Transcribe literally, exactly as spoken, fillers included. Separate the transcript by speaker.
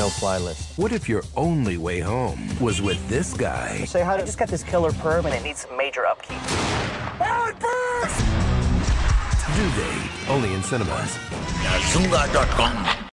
Speaker 1: no-fly list.
Speaker 2: What if your only way home was with this guy?
Speaker 1: Say hi. I just got this killer perm and it needs some major upkeep.
Speaker 2: Do they? Only in cinemas.
Speaker 3: KyaZoonga dot com